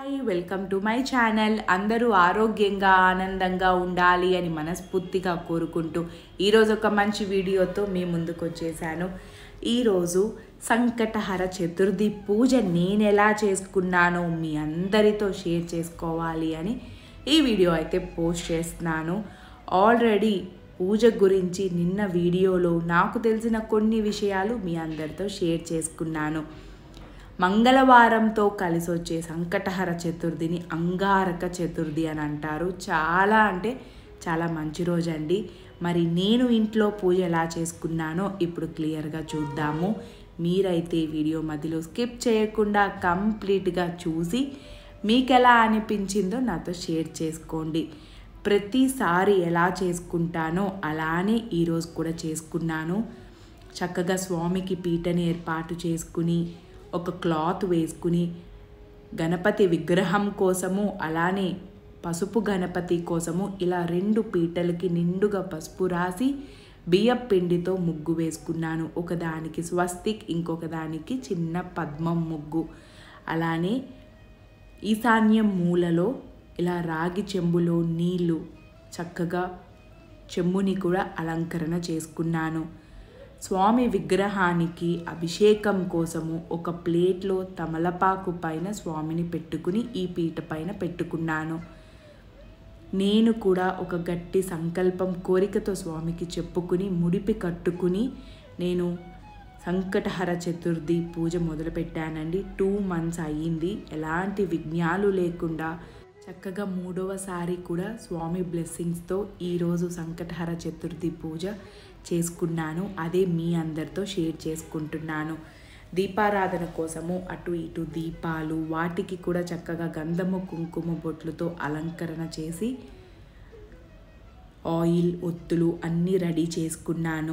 Hi welcome to my channel. అందరూ ఆరోగ్యంగా ఆనందంగా ఉండాలి అని మనస్ఫూర్తిగా కోరుకుంటూ ఈరోజు ఒక మంచి వీడియోతో మీ ముందుకు వచ్చేసాను. ఈరోజు సంకటహర చతుర్థి పూజ నేను ఎలా చేసుకున్నానో మీ అందరితో షేర్ చేసుకోవాలి అని ఈ వీడియో అయితే పోస్ట్ చేస్తున్నాను. ఆల్రెడీ పూజ గురించి నిన్న వీడియోలో నాకు తెలిసిన కొన్ని విషయాలు మీ అందరితో షేర్ చేసుకున్నాను. మంగళవారంతో కలిసి వచ్చే సంకటహర చతుర్థిని అంగారక చతుర్థి అని అంటారు. చాలా మంచి రోజు అండి. మరి నేను ఇంట్లో పూజ ఎలా చేసుకున్నానో ఇప్పుడు క్లియర్గా చూద్దాము. మీరైతే వీడియో మధ్యలో స్కిప్ చేయకుండా కంప్లీట్గా చూసి మీకు ఎలా అనిపించిందో నాతో షేర్ చేసుకోండి. ప్రతిసారి ఎలా చేసుకుంటానో అలానే ఈరోజు కూడా చేసుకున్నాను. చక్కగా స్వామికి పీటని ఏర్పాటు చేసుకుని ఒక క్లాత్ వేసుకుని గణపతి విగ్రహం కోసము అలానే పసుపు గణపతి కోసము ఇలా 2 పీటలకి నిండుగా పసుపు రాసి బియ్యం పిండితో ముగ్గు వేసుకున్నాను. ఒకదానికి స్వస్తిక్, ఇంకొక దానికి చిన్న పద్మం ముగ్గు. అలానే ఈశాన్యం మూలలో ఇలా రాగి చెంబులో నీళ్ళు చక్కగా చెంబుని కూడా అలంకరణ చేసుకున్నాను. స్వామి విగ్రహానికి అభిషేకం కోసము ఒక ప్లేట్లో తమలపాకు పైన స్వామిని పెట్టుకుని ఈ పీట పైన పెట్టుకున్నాను. నేను కూడా ఒక గట్టి సంకల్పం కోరికతో స్వామికి చెప్పుకుని ముడిపి కట్టుకుని నేను సంకటహర చతుర్థి పూజ మొదలుపెట్టానండి. 2 months అయ్యింది. ఎలాంటి విఘ్నాలు లేకుండా చక్కగా 3వసారి కూడా స్వామి బ్లెస్సింగ్స్తో ఈరోజు సంకటహర చతుర్థి పూజ చేసుకున్నాను. అదే మీ అందరితో షేర్ చేసుకుంటున్నాను. దీపారాధన కోసము అటు ఇటు దీపాలు, వాటికి కూడా చక్కగా గంధము కుంకుమ బొట్లతో అలంకరణ చేసి ఆయిల్, ఒత్తులు అన్నీ రెడీ చేసుకున్నాను.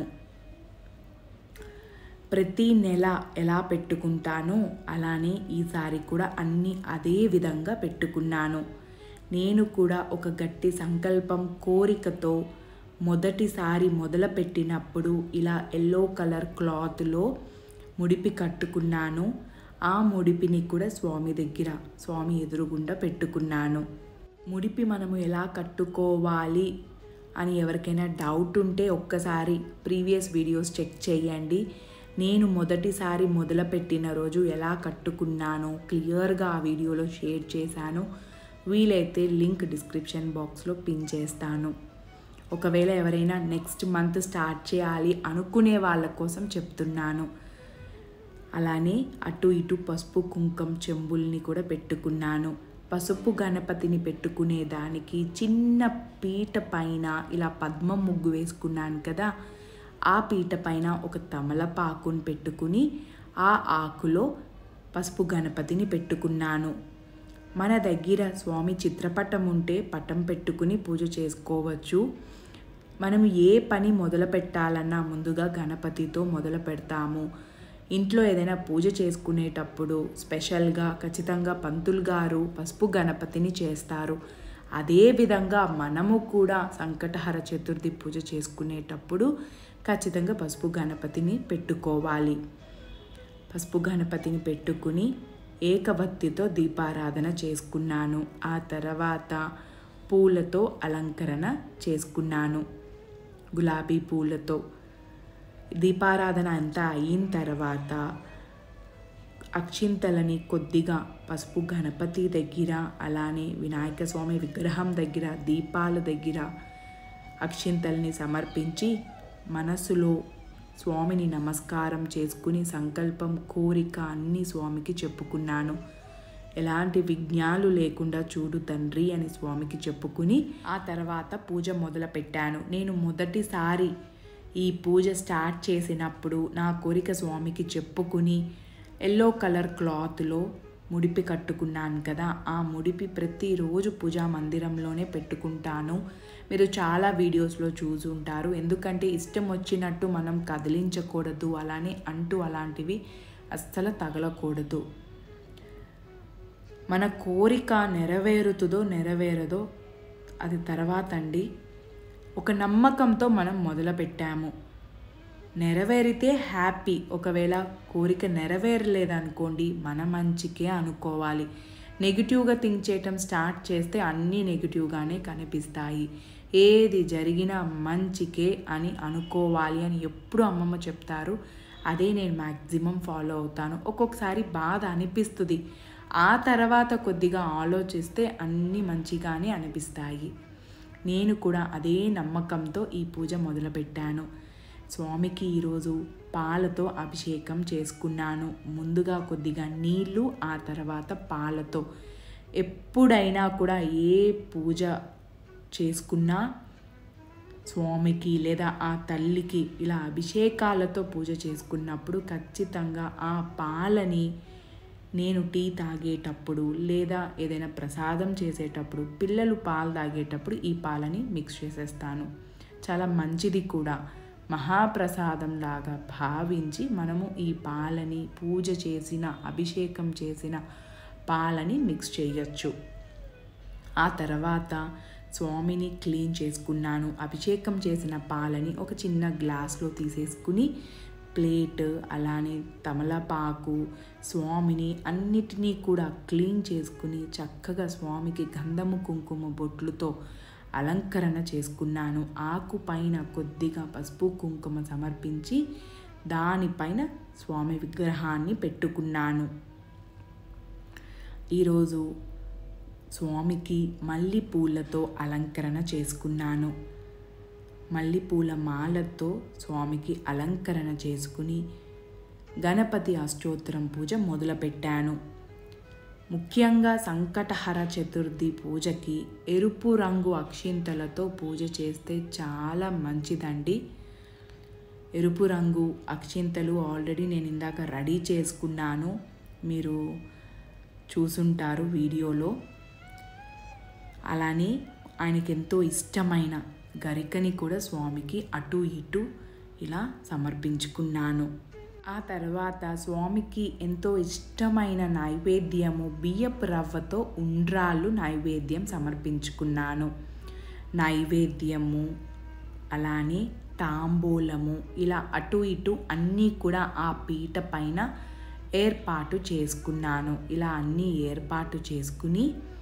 ప్రతి నెల ఎలా పెట్టుకుంటానో అలానే ఈసారి కూడా అన్నీ అదే విధంగా పెట్టుకున్నాను. నేను కూడా ఒక గట్టి సంకల్పం కోరికతో మొదటిసారి మొదలుపెట్టినప్పుడు ఇలా ఎల్లో కలర్ క్లాత్లో ముడిపి కట్టుకున్నాను. ఆ ముడిపిని కూడా స్వామి ఎదురుగుండా పెట్టుకున్నాను. ముడిపి మనము ఎలా కట్టుకోవాలి అని ఎవరికైనా డౌట్ ఉంటే ఒక్కసారి ప్రీవియస్ వీడియోస్ చెక్ చేయండి. నేను మొదటిసారి మొదలుపెట్టిన రోజు ఎలా కట్టుకున్నానో క్లియర్గా ఆ వీడియోలో షేర్ చేశాను. వీలైతే లింక్ డిస్క్రిప్షన్ బాక్స్లో పిన్ చేస్తాను. ఒకవేళ ఎవరైనా నెక్స్ట్ మంత్ స్టార్ట్ చేయాలి అనుకునే వాళ్ళ కోసం చెప్తున్నాను. అలానే అటు ఇటు పసుపు కుంకం చెంబుల్ని కూడా పెట్టుకున్నాను. పసుపు గణపతిని పెట్టుకునే దానికి చిన్న పీట పైన ఇలా పద్మం ముగ్గు వేసుకున్నాను కదా, ఆ పీట పైన ఒక తమలపాకుని పెట్టుకుని ఆ ఆకులో పసుపు గణపతిని పెట్టుకున్నాను. మన దగ్గర స్వామి చిత్రపటం ఉంటే పటం పెట్టుకుని పూజ చేసుకోవచ్చు. మనం ఏ పని మొదలు పెట్టాలన్నా ముందుగా గణపతితో మొదలు పెడతాము. ఇంట్లో ఏదైనా పూజ చేసుకునేటప్పుడు స్పెషల్గా ఖచ్చితంగా పంతులు గారు పసుపు గణపతిని చేస్తారు. అదేవిధంగా మనము కూడా సంకటహర చతుర్థి పూజ చేసుకునేటప్పుడు ఖచ్చితంగా పసుపు గణపతిని పెట్టుకోవాలి. పసుపు గణపతిని పెట్టుకుని ఏకభక్తితో దీపారాధన చేసుకున్నాను. ఆ తర్వాత పూలతో అలంకరణ చేసుకున్నాను. గులాబీ పూలతో దీపారాధన అంతా అయిన తర్వాత అక్షింతలని కొద్దిగా పసుపు గణపతి దగ్గర అలానే వినాయక స్వామి విగ్రహం దగ్గర దీపాల దగ్గర అక్షింతల్ని సమర్పించి మనసులో స్వామిని నమస్కారం చేసుకుని సంకల్పం కోరిక అన్నీ స్వామికి చెప్పుకున్నాను. ఎలాంటి విఘ్నాలు లేకుండా చూడు తండ్రి అని స్వామికి చెప్పుకుని ఆ తర్వాత పూజ మొదలుపెట్టాను. నేను మొదటిసారి ఈ పూజ స్టార్ట్ చేసినప్పుడు నా కోరిక స్వామికి చెప్పుకుని ఎల్లో కలర్ క్లాత్లో ముడిపి కట్టుకున్నాను కదా, ఆ ముడిపి ప్రతిరోజు పూజా మందిరంలోనే పెట్టుకుంటాను. మీరు చాలా వీడియోస్లో చూసుంటారు. ఎందుకంటే ఇష్టం వచ్చినట్టు మనం కదిలించకూడదు, అలానే అలాంటివి అస్సలు తగలకూడదు. మన కోరిక నెరవేరదో అది తర్వాత అండి. ఒక నమ్మకంతో మనం మొదలుపెట్టాము. నెరవేరితే హ్యాపీ. ఒకవేళ కోరిక నెరవేరలేదనుకోండి మన మంచికే అనుకోవాలి. నెగిటివ్గా థింక్ చేయటం స్టార్ట్ చేస్తే అన్నీ నెగిటివ్గానే కనిపిస్తాయి. ఏది జరిగినా మంచికే అని అనుకోవాలి అని ఎప్పుడు అమ్మమ్మ చెప్తారు. అదే నేను మ్యాక్సిమం ఫాలో అవుతాను. ఒక్కొక్కసారి బాధ అనిపిస్తుంది, ఆ తర్వాత కొద్దిగా ఆలోచిస్తే అన్నీ మంచిగానే అనిపిస్తాయి. నేను కూడా అదే నమ్మకంతో ఈ పూజ మొదలుపెట్టాను. స్వామికి ఈరోజు పాలతో అభిషేకం చేసుకున్నాను. ముందుగా కొద్దిగా నీళ్ళు, ఆ తర్వాత పాలతో. ఎప్పుడైనా కూడా ఏ పూజ చేసుకున్నా స్వామికి లేదా ఆ తల్లికి ఇలా అభిషేకాలతో పూజ చేసుకున్నప్పుడు ఖచ్చితంగా ఆ పాలని నేను టీ తాగేటప్పుడు లేదా ఏదైనా ప్రసాదం చేసేటప్పుడు, పిల్లలు పాలు తాగేటప్పుడు ఈ పాలని మిక్స్ చేసేస్తాను. చాలా మంచిది కూడా. మహాప్రసాదంలాగా భావించి మనము ఈ పాలని పూజ చేసిన, అభిషేకం చేసిన పాలని మిక్స్ చేయొచ్చు. ఆ తర్వాత స్వామిని క్లీన్ చేసుకున్నాను. అభిషేకం చేసిన పాలని ఒక చిన్న గ్లాస్లో తీసేసుకుని ప్లేట్, అలానే తమలపాకు, స్వామిని అన్నిటినీ కూడా క్లీన్ చేసుకుని చక్కగా స్వామికి గంధము కుంకుమ బొట్లుతో అలంకరణ చేసుకున్నాను. ఆకు పైన కొద్దిగా పసుపు కుంకుమ సమర్పించి దానిపైన స్వామి విగ్రహాన్ని పెట్టుకున్నాను. ఈరోజు స్వామికి మల్లెపూలతో అలంకరణ చేసుకున్నాను. మల్లెపూల మాలతో స్వామికి అలంకరణ చేసుకుని గణపతి అష్టోత్తరం పూజ మొదలుపెట్టాను. ముఖ్యంగా సంకటహర చతుర్థి పూజకి ఎరుపు రంగు అక్షింతలతో పూజ చేస్తే చాలా మంచిదండి. ఎరుపు రంగు అక్షింతలు ఆల్రెడీ నేను ఇందాక రెడీ చేసుకున్నాను, మీరు చూసుంటారు వీడియోలో. అలానే ఆయనకి ఎంతో ఇష్టమైన గరికని కూడా స్వామికి అటు ఇటు ఇలా సమర్పించుకున్నాను. ఆ తర్వాత స్వామికి ఎంతో ఇష్టమైన నైవేద్యము బియ్యపు రవ్వతో ఉండ్రాళ్ళు నైవేద్యం సమర్పించుకున్నాను. నైవేద్యము అలానే తాంబూలము ఇలా అటు ఇటు అన్నీ కూడా ఆ పీట పైన ఏర్పాటు చేసుకున్నాను. ఇలా అన్నీ ఏర్పాటు చేసుకుని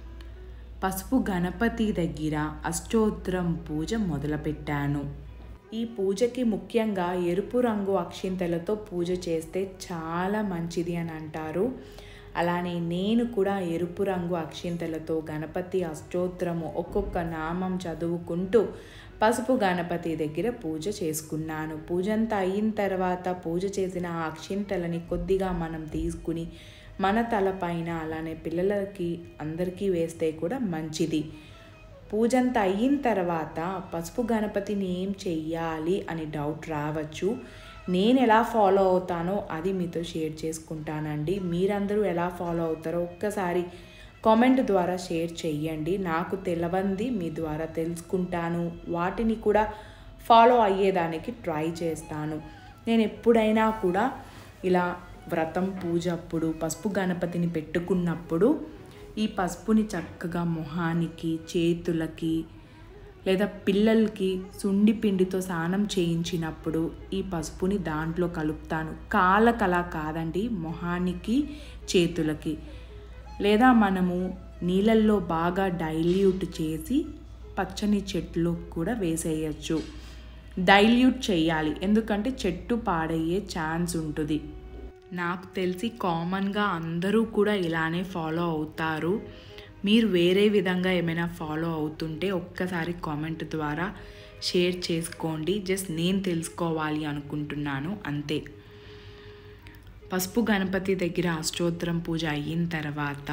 పసుపు గణపతి దగ్గర అష్టోత్తరం పూజ మొదలుపెట్టాను. ఈ పూజకి ముఖ్యంగా ఎరుపు రంగు అక్షింతలతో పూజ చేస్తే చాలా మంచిది అని అంటారు. అలానే నేను కూడా ఎరుపు రంగు అక్షింతలతో గణపతి అష్టోత్తరము ఒక్కొక్క నామం చదువుకుంటూ పసుపు గణపతి దగ్గర పూజ చేసుకున్నాను. పూజ అంతా అయిన తర్వాత పూజ చేసిన ఆ అక్షింతలని కొద్దిగా మనం తీసుకుని మన తలపైన అలానే పిల్లలకి అందరికీ వేస్తే కూడా మంచిది. పూజ అంతా అయిన తర్వాత పసుపు గణపతిని ఏం చెయ్యాలి అని డౌట్ రావచ్చు. నేను ఎలా ఫాలో అవుతానో అది మీతో షేర్ చేసుకుంటానండి. మీరందరూ ఎలా ఫాలో అవుతారో ఒక్కసారి కామెంట్ ద్వారా షేర్ చెయ్యండి. నాకు తెలవంది మీ ద్వారా తెలుసుకుంటాను, వాటిని కూడా ఫాలో అయ్యేదానికి ట్రై చేస్తాను. నేను ఎప్పుడైనా కూడా ఇలా వ్రతం పూజ అప్పుడు పసుపు గణపతిని పెట్టుకున్నప్పుడు ఈ పసుపుని చక్కగా మొహానికి, చేతులకి లేదా పిల్లలకి సుండి పిండితో స్నానం చేయించినప్పుడు ఈ పసుపుని దాంట్లో కలుపుతాను. కాళ్ళకలా కాదండి, మొహానికి, చేతులకి. లేదా మనము నీళ్ళల్లో బాగా డైల్యూట్ చేసి పచ్చని చెట్లు కూడా వేసేయచ్చు. డైల్యూట్ చేయాలి, ఎందుకంటే చెట్టు పాడయ్యే ఛాన్స్ ఉంటుంది. నాకు తెలిసి కామన్గా అందరూ కూడా ఇలానే ఫాలో అవుతారు. మీరు వేరే విధంగా ఏమైనా ఫాలో అవుతుంటే ఒక్కసారి కామెంట్ ద్వారా షేర్ చేసుకోండి. జస్ట్ నేను తెలుసుకోవాలి అనుకుంటున్నాను అంతే. పసుపు గణపతి దగ్గర అష్టోత్తరం పూజ అయిన తర్వాత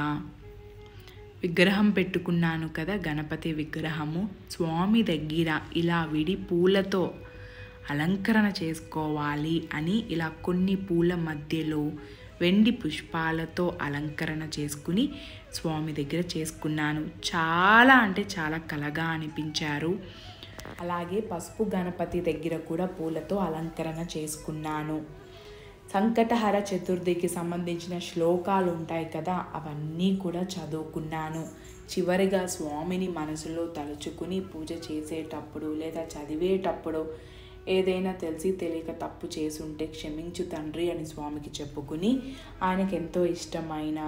విగ్రహం పెట్టుకున్నాను కదా, గణపతి విగ్రహము. స్వామి దగ్గర ఇలా విడి పూలతో అలంకరణ చేసుకోవాలి అని ఇలా కొన్ని పూల మధ్యలో వెండి పుష్పాలతో అలంకరణ చేసుకుని స్వామి దగ్గర చేసుకున్నాను. చాలా అంటే చాలా కళగా అనిపించారు. అలాగే పసుపు గణపతి దగ్గర కూడా పూలతో అలంకరణ చేసుకున్నాను. సంకటహర చతుర్థికి సంబంధించిన శ్లోకాలు ఉంటాయి కదా, అవన్నీ కూడా చదువుకున్నాను. చివరిగా స్వామిని మనసులో తలుచుకుని పూజ చేసేటప్పుడు లేదా చదివేటప్పుడు ఏదైనా తెలిసి తెలియక తప్పు చేసుంటే క్షమించు తండ్రి అని స్వామికి చెప్పుకుని ఆయనకు ఎంతో ఇష్టమైన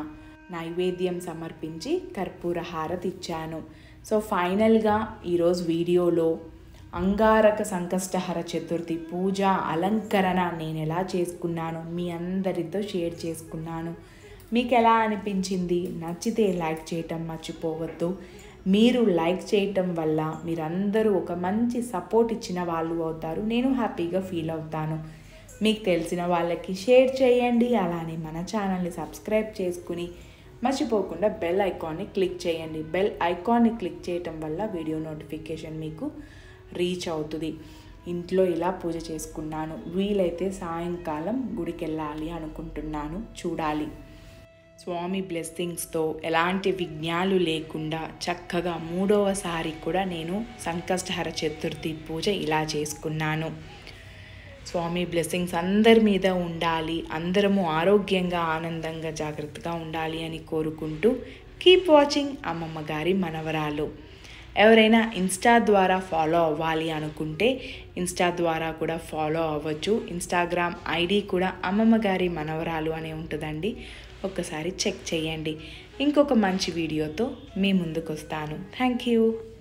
నైవేద్యం సమర్పించి కర్పూర హారతి ఇచ్చాను. సో ఫైనల్గా ఈరోజు వీడియోలో అంగారక సంకష్టహర చతుర్థి పూజ అలంకరణ నేను ఎలా చేసుకున్నాను మీ అందరితో షేర్ చేసుకున్నాను. మీకు ఎలా అనిపించింది? నచ్చితే లైక్ చేయటం మర్చిపోవద్దు. మీరు లైక్ చేయటం వల్ల మీరందరూ ఒక మంచి సపోర్ట్ ఇచ్చిన వాళ్ళు అవుతారు. నేను హ్యాపీగా ఫీల్ అవుతాను. మీకు తెలిసిన వాళ్ళకి షేర్ చేయండి. అలానే మన ఛానల్ని సబ్స్క్రైబ్ చేసుకుని మర్చిపోకుండా బెల్ ఐకాన్ని క్లిక్ చేయండి. బెల్ ఐకాన్ని క్లిక్ చేయటం వల్ల వీడియో నోటిఫికేషన్ మీకు రీచ్ అవుతుంది. ఇంట్లో ఇలా పూజ చేసుకున్నాను. వీలైతే సాయంకాలం గుడికి వెళ్ళాలి అనుకుంటున్నాను, చూడాలి. స్వామి బ్లెస్సింగ్స్తో ఎలాంటి విఘ్నాలు లేకుండా చక్కగా 3వసారి కూడా నేను సంకష్టహర చతుర్థి పూజ ఇలా చేసుకున్నాను. స్వామి బ్లెస్సింగ్స్ అందరి మీద ఉండాలి, అందరము ఆరోగ్యంగా ఆనందంగా జాగ్రత్తగా ఉండాలి అని కోరుకుంటూ కీప్ వాచింగ్ అమ్మమ్మ గారి మనవరాలు. ఎవరైనా ఇన్స్టా ద్వారా ఫాలో అవ్వాలి అనుకుంటే ఇన్స్టా ద్వారా కూడా ఫాలో అవ్వచ్చు. ఇన్స్టాగ్రామ్ ఐడి కూడా అమ్మమ్మ గారి మనవరాలు అనే ఉంటుందండి, ఒక్కసారి చెక్ చేయండి. ఇంకొక మంచి వీడియోతో మీ ముందుకు వస్తాను. Thank you.